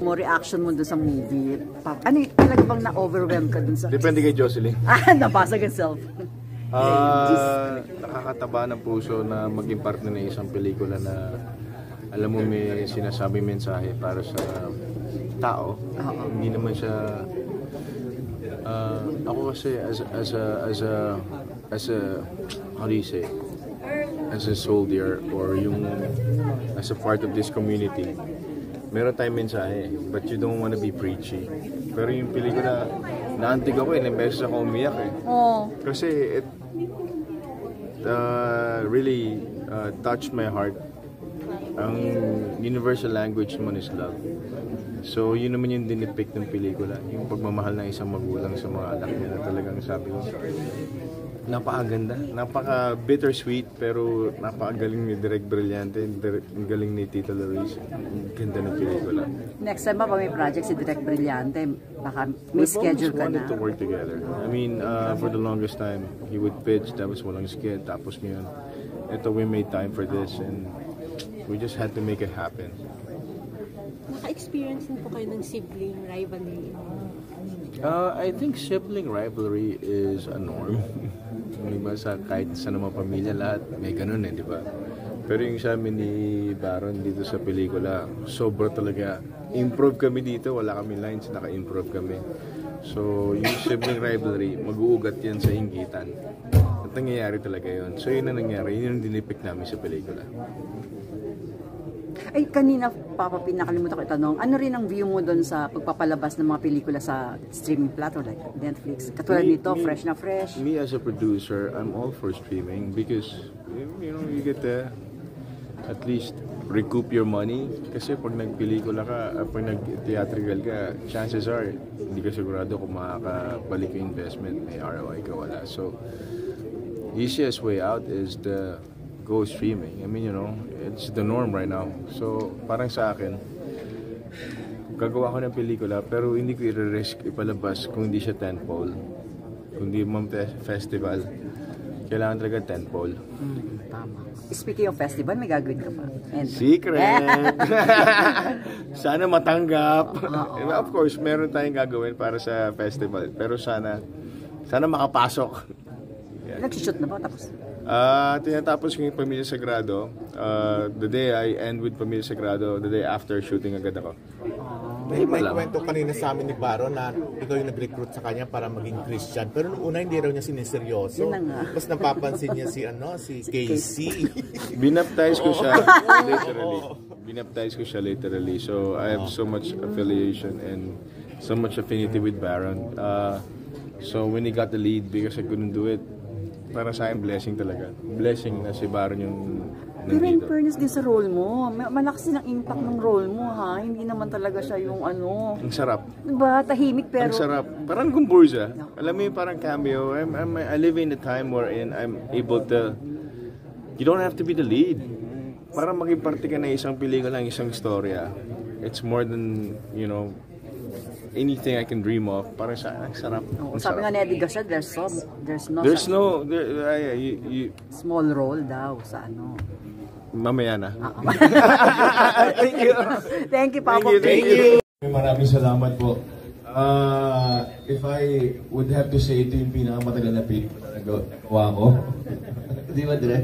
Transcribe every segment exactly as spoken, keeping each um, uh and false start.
mo, reaction mo dun sa movie? Ano, talaga bang na-overwhelm ka dun sa... Depende kay Jocelyn. Ah, nabasag ang self. Uh, nakakataba ng puso na maging partner ng isang pelikula na alam mo may sinasabi mensahe para sa tao. Uh-huh. Hindi naman siya... Uh, ako kasi as, as a... As a as a how do you say as a soldier or yung as a part of this community, meron tayong mensahe but you don't want to be preachy. Pero yung pelikula, naantig ako eh, ilang beses ako umiyak eh. Oh. Kasi it uh, really uh, touched my heart. Ang universal language naman is love. So yun naman yung dinipict ng pelikula, yung pagmamahal ng isang magulang sa mga anak niya na talagang sabi ko, napakaganda, napaka bittersweet pero napakagaling ni Direk Brillante, ang galing ni Tita Luis, ang ganda ng pelikula. Next time ba may project si Direk Brillante, baka may schedule ka na? We wanted to work together. I mean, uh, for the longest time, he would pitch, tapos walang skid, tapos ngayon, ito we made time for this and we just had to make it happen. Naka-experience din po kayo ng sibling rivalry? Uh, I think sibling rivalry is a norm. Diba, sa kahit sa naman pamilya lahat may ganun eh, di ba? Pero yung sa amin ni Baron dito sa pelikula, sobra talaga. Improve kami dito, wala kami lines, naka-improve kami. So yung sibling rivalry, mag-uugat yan sa inggitan. At nangyayari talaga yun. So yun na nangyari, yun yung dinipict namin sa pelikula. Ay, kanina, Papa, pinakalimutan ko itanong, ano rin ang view mo doon sa pagpapalabas ng mga pelikula sa streaming platform like Netflix? Katulad me, nito, me, fresh na fresh. Me as a producer, I'm all for streaming because, you know, you get to at least recoup your money. Kasi pag nagpelikula ka, pag nag-theatrical ka, chances are, hindi ka sigurado kung makakabalik yung investment, may R O I ka, wala. So, easiest way out is the go streaming. I mean, you know, it's the norm right now. So, parang sa akin, gagawa ko ng pelikula, pero hindi ko i-risk ipalabas kung hindi siya tentpole. Kung hindi man festival, kailangan talaga tentpole. Hmm, tama. Speaking of festival, may gagawin ka pa? And... Secret! Sana matanggap. Uh-oh. Of course, meron tayong gagawin para sa festival, pero sana, sana makapasok. Yeah. Nag-shoot na ba? Tapos? Uh, tinatapos ko yung Pamilya Sagrado. Uh, the day I end with Pamilya Sagrado, the day after shooting agad ako. May, may kwento kanina sa amin ni Baron na ikaw yung nag-recruit sa kanya para maging Christian. Pero nung una hindi raw niya siniseryoso. Mas napapansin niya si ano si Casey. Binaptize ko siya literally. Binaptize ko siya literally. So I have so much affiliation and so much affinity with Baron. Uh, so when he got the lead, because I couldn't do it, para sa akin, blessing talaga. Blessing na si Baron yung nandito. Pero in fairness din sa role mo, malakas din ang impact ng role mo, ha? Hindi naman talaga siya yung ano... Ang sarap. Diba? Tahimik pero... Ang sarap. Parang kumburza. No. Alam mo yung parang cameo. I'm, I'm, I live in a time wherein I'm able to... You don't have to be the lead. Para maging parte ka na isang pelikula, ng isang istorya. It's more than, you know... anything I can dream of, parang sa ang sarap. Oh, sabi nga ni Eddie Garcia, there's so, there's no there's no there, uh, you, you, small role daw sa ano. Mamaya na. Thank you. Thank you, Papa. Thank you. Thank you. Maraming salamat po. Uh, if I would have to say, ito yung pinakamatagal na pelikula na nagawa ko. Di ba, Direk?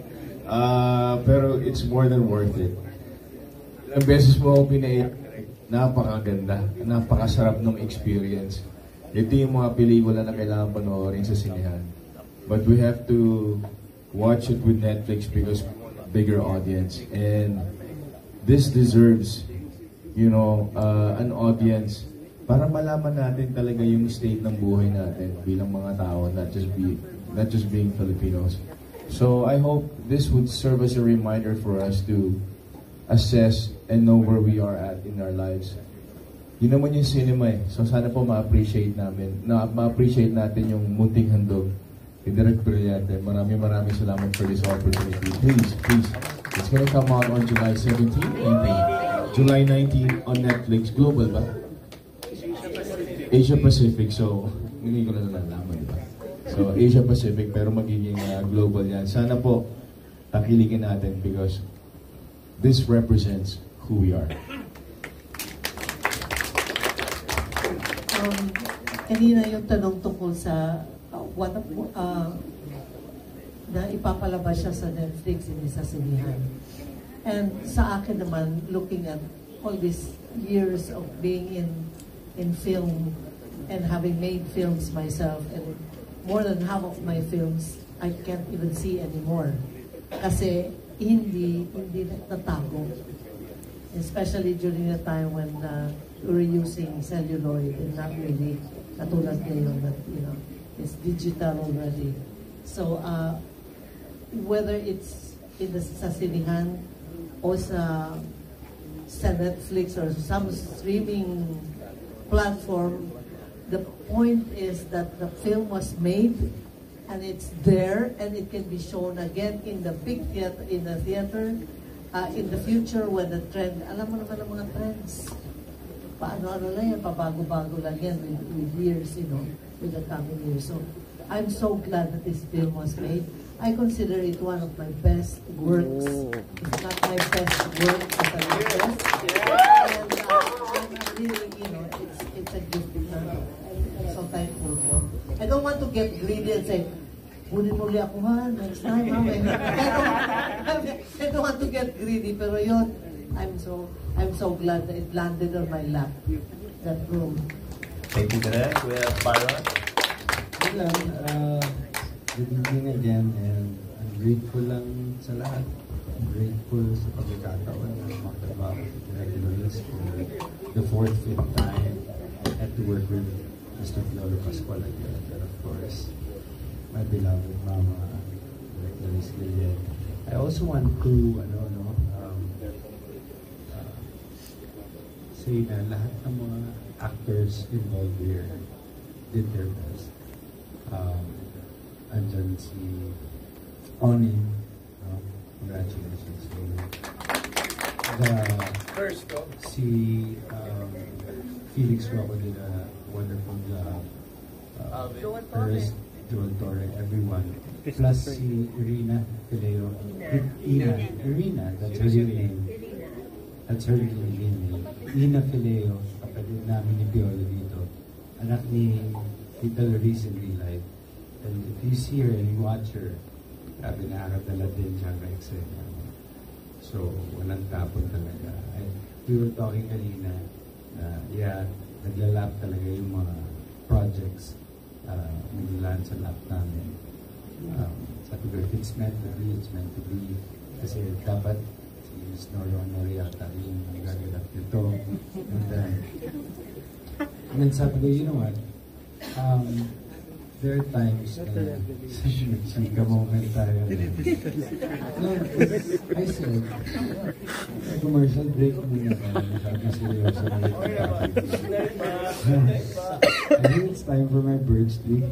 Uh, pero it's more than worth it. Ilang beses mo ako pinaiyak. Napakaganda, napakasarap ng experience. Ito yung mga pelikula na kailangan panoorin sa sinehan. But we have to watch it with Netflix because bigger audience. And this deserves, you know, uh, an audience para malaman natin talaga yung state ng buhay natin bilang mga tao, not just be, not just being Filipinos. So I hope this would serve as a reminder for us to assess and know where we are at in our lives. Yun naman yung cinema eh. So sana po ma-appreciate namin, na ma-appreciate natin yung Munting Handog. Direk Brillante. Maraming maraming salamat for this opportunity. Please, please. It's gonna come out on July seventeenth and July nineteenth on Netflix. Global ba? Asia Pacific. So, hindi ko na nalalaman ba? So, Asia Pacific pero magiging uh, global yan. Sana po, takiligin natin because this represents who we are. um, kanina yung tanong tungkol sa uh, what uh, na ipapalabas siya sa Netflix, hindi sa sinihan. And sa akin naman, looking at all these years of being in in film and having made films myself, and more than half of my films I can't even see anymore kasi hindi hindi natago, especially during the time when uh, we were using celluloid and not really katulad ngayon that, you know, it's digital already. So uh, whether it's in the sa sinihan o sa sa Netflix or some streaming platform, the point is that the film was made and it's there and it can be shown again in the big theater, in the theater, uh, in the future when the trend, alam mo naman ang mga trends. Paano-ano lang yan, pabago-bago lang yan with, with years, you know, with the coming years. So, I'm so glad that this film was made. I consider it one of my best works, if not my best work as an actress. And uh, I'm really, you know, it's, it's a gift. Uh, I'm so thankful for. I don't want to get greedy and say, kunin mo ulit ako ha, next time ha. I don't, I don't want to get greedy, pero yun, I'm so, I'm so glad that it landed on my lap, that room. Thank you, Direk. We have Byron. Hello, uh, good evening again, and I'm grateful lang sa lahat. I'm grateful sa pagkakataon na makatrabaho sa Direk Luis for the fourth, fifth time. I had to work with Mister Floro Pascual again, and of course, my beloved Mama, Direk Luis Gillian. I also want to, ano, no, um, uh, say na lahat ng mga actors involved here did their best. Um, andyan si Oni, um, congratulations. The, First, oh. Si um, Felix Rocco did a wonderful job. Uh, First, Joel Torre, everyone. Plus si Irina Fileo. Ina, Irina, that's her real name. That's her real name. Ina Fileo, kapatid namin ni Piolo dito. Anak ni Tita Larissa in real life. And if you see her and you watch her, grabe na harap na Latin siya ka eksena. So, walang tapon talaga. And we were talking kanina na, uh, yeah, naglalap talaga yung mga projects uh, naglalaan sa lap namin. Um, sabi ko, if it's meant to be, it's meant to be. Kasi dapat si Snorio Noriata yung gagalap nito. And then, and then sabi ko, you know what? Um, there are times na sika moment tayo. No, I said, commercial break muna tayo. Sabi seryoso na ito. I think it's time for my birds tree.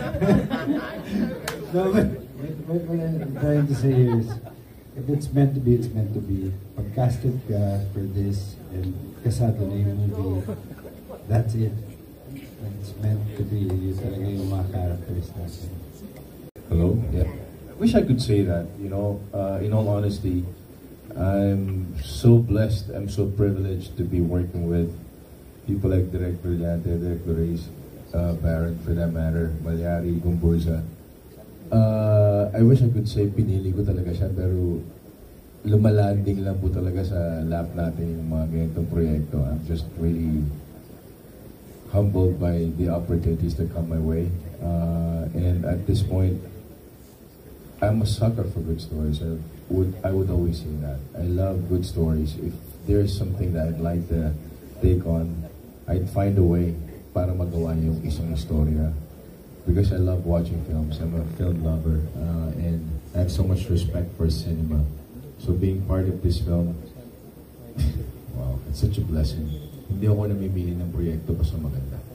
No, but what, what I'm trying to say here is, if it's meant to be, it's meant to be. Pag-casted ka for this and kasado na yung movie, that's it. And it's meant to be. Yun talaga yung mga characters natin. Hello? Yeah. I wish I could say that, you know, uh, in all honesty, I'm so blessed, I'm so privileged to be working with people like Direk Brillante, Direk Loreis, uh, Baron for that matter, Malyari, Gumburza. Uh, I wish I could say pinili ko talaga siya, pero lumalanding lang po talaga sa lap natin yung mga ganitong proyekto. I'm just really humbled by the opportunities that come my way. Uh, and at this point, I'm a sucker for good stories. I would, I would always say that. I love good stories. If there's something that I'd like to take on, I'd find a way para magawa yung isang istorya. Because I love watching films. I'm a film lover. Uh, and I have so much respect for cinema. So being part of this film, wow, it's such a blessing. Hindi ako namimili ng proyekto basta maganda.